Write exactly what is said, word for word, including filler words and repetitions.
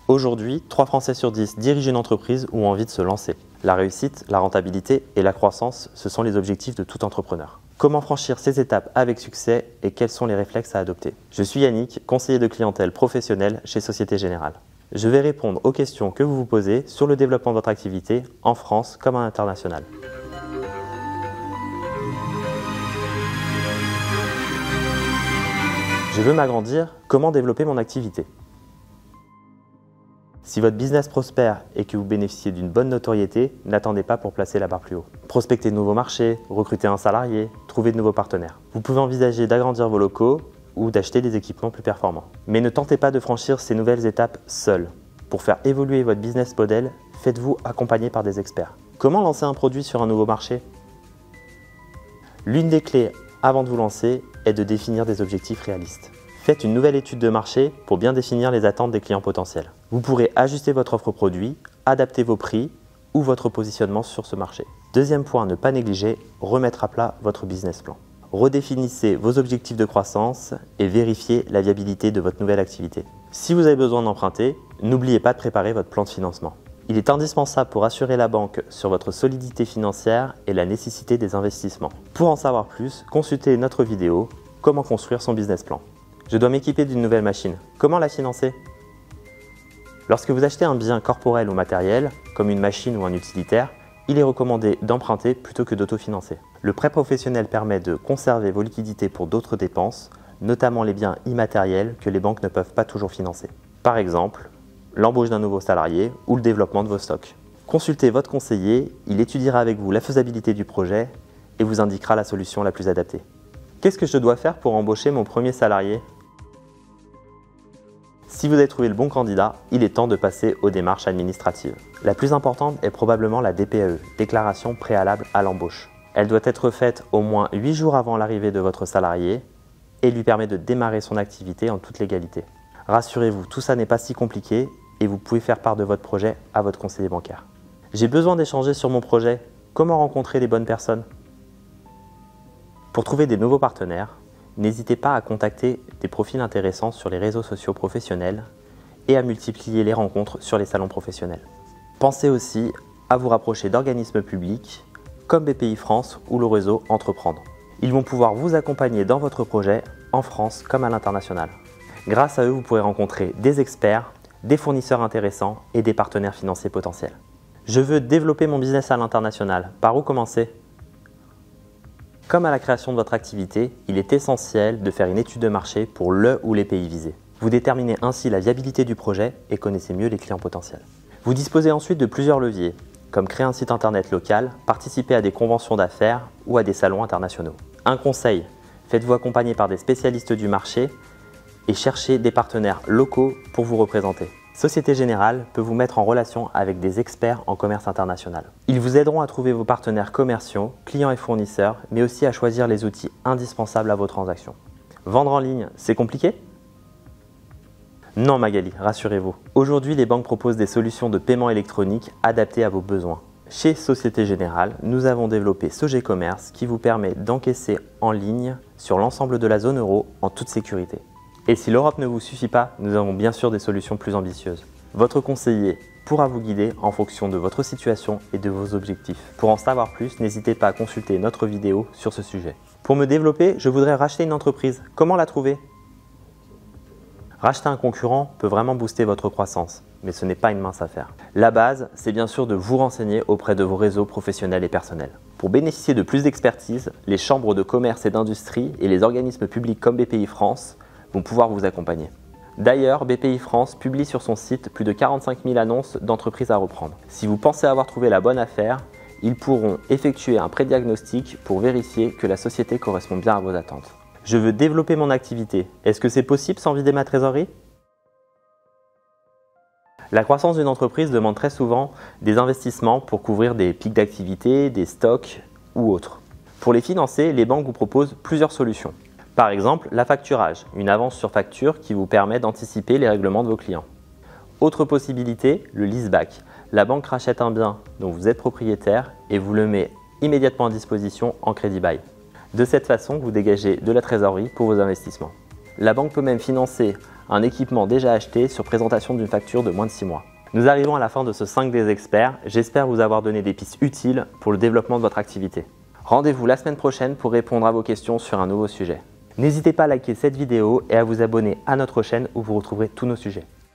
Aujourd'hui, trois Français sur dix dirigent une entreprise ou ont envie de se lancer. La réussite, la rentabilité et la croissance, ce sont les objectifs de tout entrepreneur. Comment franchir ces étapes avec succès et quels sont les réflexes à adopter? Je suis Yannick, conseiller de clientèle professionnelle chez Société Générale. Je vais répondre aux questions que vous vous posez sur le développement de votre activité en France comme à l'international. Je veux m'agrandir, comment développer mon activité? Si votre business prospère et que vous bénéficiez d'une bonne notoriété, n'attendez pas pour placer la barre plus haut. Prospectez de nouveaux marchés, recrutez un salarié, trouvez de nouveaux partenaires. Vous pouvez envisager d'agrandir vos locaux ou d'acheter des équipements plus performants. Mais ne tentez pas de franchir ces nouvelles étapes seul. Pour faire évoluer votre business model, faites-vous accompagner par des experts. Comment lancer un produit sur un nouveau marché? L'une des clés avant de vous lancer est de définir des objectifs réalistes. Faites une nouvelle étude de marché pour bien définir les attentes des clients potentiels. Vous pourrez ajuster votre offre produit, adapter vos prix ou votre positionnement sur ce marché. Deuxième point à ne pas négliger, remettre à plat votre business plan. Redéfinissez vos objectifs de croissance et vérifiez la viabilité de votre nouvelle activité. Si vous avez besoin d'emprunter, n'oubliez pas de préparer votre plan de financement. Il est indispensable pour assurer la banque sur votre solidité financière et la nécessité des investissements. Pour en savoir plus, consultez notre vidéo « Comment construire son business plan ». Je dois m'équiper d'une nouvelle machine. Comment la financer? Lorsque vous achetez un bien corporel ou matériel, comme une machine ou un utilitaire, il est recommandé d'emprunter plutôt que d'autofinancer. Le prêt professionnel permet de conserver vos liquidités pour d'autres dépenses, notamment les biens immatériels que les banques ne peuvent pas toujours financer. Par exemple, l'embauche d'un nouveau salarié ou le développement de vos stocks. Consultez votre conseiller, il étudiera avec vous la faisabilité du projet et vous indiquera la solution la plus adaptée. Qu'est-ce que je dois faire pour embaucher mon premier salarié? Si vous avez trouvé le bon candidat, il est temps de passer aux démarches administratives. La plus importante est probablement la D P A E, déclaration préalable à l'embauche. Elle doit être faite au moins huit jours avant l'arrivée de votre salarié et lui permet de démarrer son activité en toute légalité. Rassurez-vous, tout ça n'est pas si compliqué et vous pouvez faire part de votre projet à votre conseiller bancaire. J'ai besoin d'échanger sur mon projet. Comment rencontrer les bonnes personnes? Pour trouver des nouveaux partenaires, n'hésitez pas à contacter des profils intéressants sur les réseaux sociaux professionnels et à multiplier les rencontres sur les salons professionnels. Pensez aussi à vous rapprocher d'organismes publics comme B P I France ou le réseau Entreprendre. Ils vont pouvoir vous accompagner dans votre projet en France comme à l'international. Grâce à eux, vous pourrez rencontrer des experts, des fournisseurs intéressants et des partenaires financiers potentiels. Je veux développer mon business à l'international. Par où commencer? Comme à la création de votre activité, il est essentiel de faire une étude de marché pour le ou les pays visés. Vous déterminez ainsi la viabilité du projet et connaissez mieux les clients potentiels. Vous disposez ensuite de plusieurs leviers, comme créer un site internet local, participer à des conventions d'affaires ou à des salons internationaux. Un conseil, faites-vous accompagner par des spécialistes du marché et cherchez des partenaires locaux pour vous représenter. Société Générale peut vous mettre en relation avec des experts en commerce international. Ils vous aideront à trouver vos partenaires commerciaux, clients et fournisseurs, mais aussi à choisir les outils indispensables à vos transactions. Vendre en ligne, c'est compliqué? Non Magali, rassurez-vous. Aujourd'hui, les banques proposent des solutions de paiement électronique adaptées à vos besoins. Chez Société Générale, nous avons développé Sogé Commerce qui vous permet d'encaisser en ligne sur l'ensemble de la zone euro en toute sécurité. Et si l'Europe ne vous suffit pas, nous avons bien sûr des solutions plus ambitieuses. Votre conseiller pourra vous guider en fonction de votre situation et de vos objectifs. Pour en savoir plus, n'hésitez pas à consulter notre vidéo sur ce sujet. Pour me développer, je voudrais racheter une entreprise. Comment la trouver? Racheter un concurrent peut vraiment booster votre croissance, mais ce n'est pas une mince affaire. La base, c'est bien sûr de vous renseigner auprès de vos réseaux professionnels et personnels. Pour bénéficier de plus d'expertise, les chambres de commerce et d'industrie et les organismes publics comme B P I France vont pouvoir vous accompagner. D'ailleurs, B P I France publie sur son site plus de quarante-cinq mille annonces d'entreprises à reprendre. Si vous pensez avoir trouvé la bonne affaire, ils pourront effectuer un pré-diagnostic pour vérifier que la société correspond bien à vos attentes. Je veux développer mon activité. Est-ce que c'est possible sans vider ma trésorerie? La croissance d'une entreprise demande très souvent des investissements pour couvrir des pics d'activité, des stocks ou autres. Pour les financer, les banques vous proposent plusieurs solutions. Par exemple, l'affacturage, une avance sur facture qui vous permet d'anticiper les règlements de vos clients. Autre possibilité, le leaseback. La banque rachète un bien dont vous êtes propriétaire et vous le met immédiatement à disposition en crédit bail. De cette façon, vous dégagez de la trésorerie pour vos investissements. La banque peut même financer un équipement déjà acheté sur présentation d'une facture de moins de six mois. Nous arrivons à la fin de ce cinq des experts. J'espère vous avoir donné des pistes utiles pour le développement de votre activité. Rendez-vous la semaine prochaine pour répondre à vos questions sur un nouveau sujet. N'hésitez pas à liker cette vidéo et à vous abonner à notre chaîne où vous retrouverez tous nos sujets.